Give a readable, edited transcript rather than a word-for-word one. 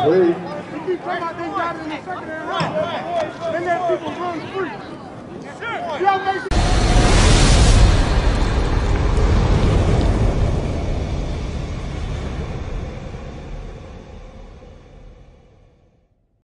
Wait. You keep talking about they got it in the second and a half. They let people run free. Y'all make